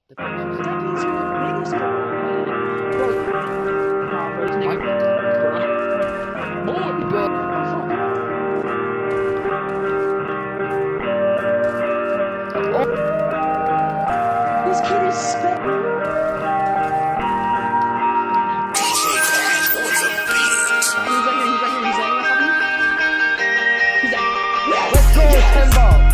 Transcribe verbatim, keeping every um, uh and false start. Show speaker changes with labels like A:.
A: The pictures. He's the biggest bro. Nah, bro, this nigga. Bro. Boy, bro. Oh. This kid is spent.
B: D J Cash on the beat.
A: He's right here, he's right here, he's right here. He's like,
C: Let's go, ten ball.